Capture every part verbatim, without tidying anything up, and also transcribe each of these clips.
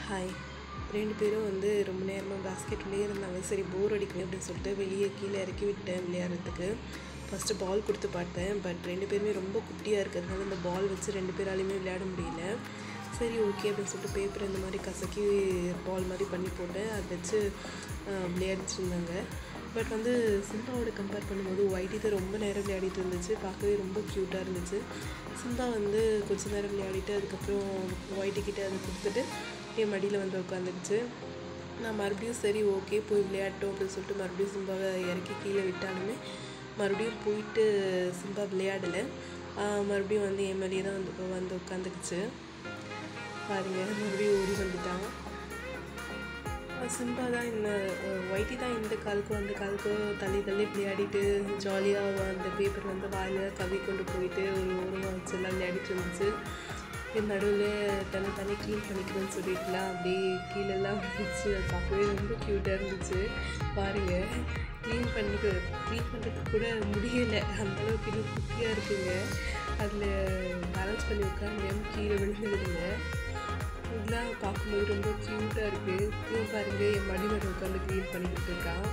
Hi. ரெண்டு பேரும் வந்து ரொம்ப நேரமாக பேஸ்கெட்லேயே இருந்தாங்க. சரி போர் அடிக்கணும் அப்படின்னு சொல்லிட்டு வெளியே கீழே இறக்கி விட்டேன் விளையாடுறதுக்கு. ஃபஸ்ட்டு பால் கொடுத்து பார்த்தேன். பட் ரெண்டு பேருமே ரொம்ப குட்டியாக இருக்கிறதுனால இந்த பால் வச்சு ரெண்டு பேராலையுமே விளையாட முடியல. சரி ஓகே அப்படின்னு சொல்லிட்டு பேப்பர் இந்த மாதிரி கசக்கி பால் மாதிரி பண்ணி போட்டேன். அதை வச்சு விளையாடிட்டு இருந்தாங்க. பட் வந்து சிம்பாவோட கம்பேர் பண்ணும்போது ஒயிட்டி தான் ரொம்ப நேரம் விளையாடிட்டு இருந்துச்சு. பார்க்கவே ரொம்ப க்யூட்டாக இருந்துச்சு. சிம்பா வந்து கொஞ்ச நேரம் விளையாடிட்டு அதுக்கப்புறம் ஒயிட்டிக்கிட்ட அதை கொடுத்துட்டு என் மடியில் வந்து உட்காந்துருச்சு. நான் மறுபடியும் சரி ஓகே போய் விளையாட்டோம் அப்படின்னு சொல்லிட்டு மறுபடியும் சிம்பாவை இறக்கி கீழே விட்டாலுமே மறுபடியும் போயிட்டு சிம்பா விளையாடலை. மறுபடியும் வந்து என் மேலேயே தான் வந்து வந்து உட்காந்துக்குச்சு. பாருங்கள், மறுபடியும் ஓடி வந்துட்டான். சிம்பா தான் இந்த ஒயிட்டி தான் இந்த காலுக்கும் அந்த காலுக்கும் தள்ளி தள்ளி விளையாடிட்டு ஜாலியாக அந்த பேப்பர் வந்து வாயில் கவி கொண்டு போயிட்டு ஒரு ஓரமாக வச்சு எல்லாம் விளையாடிட்டு இருந்துச்சு. என் நடுவில் தன்னை தனி க்ளீன் பண்ணிக்கணும்னு சொல்லிட்டுலாம் அப்படியே கீழெல்லாம் வந்துச்சு. அது பார்க்கவே ரொம்ப க்யூட்டாக இருந்துச்சு. பாருங்கள், க்ளீன் பண்ணிக்க க்ளீன் பண்ணுறதுக்கு கூட முடியலை, அந்தளவுக்கு இன்னும் குட்டியாக இருக்குங்க. அதில் பேலன்ஸ் பண்ணி உட்காந்து கீழே விழுந்துடுங்க. இதெல்லாம் பார்க்கும்போது ரொம்ப க்யூட்டாக இருக்குது. இவன் பாருங்கள் என் மடி மேலே உட்காந்து க்ளீன் பண்ணிக்கிட்டு இருக்கான்.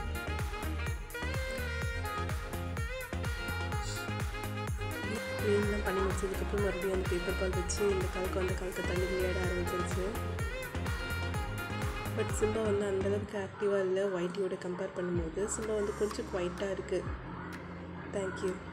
க்ளீன்லாம் பண்ணி முடிச்சதுக்கப்புறம் மறுபடியும் அந்த பேப்பர் பால் வச்சு இந்த காலுக்கு அந்த காலுக்கு தள்ளி விளையாட ஆரம்பிச்சிருச்சு. பட் சிம்பா வந்து அந்தளவுக்கு ஆக்டிவாக இல்லை ஒயிட்டியோட கம்பேர் பண்ணும்போது. சிம்பா வந்து கொஞ்சம் குவைட்டாக இருக்குது. தேங்க்யூ.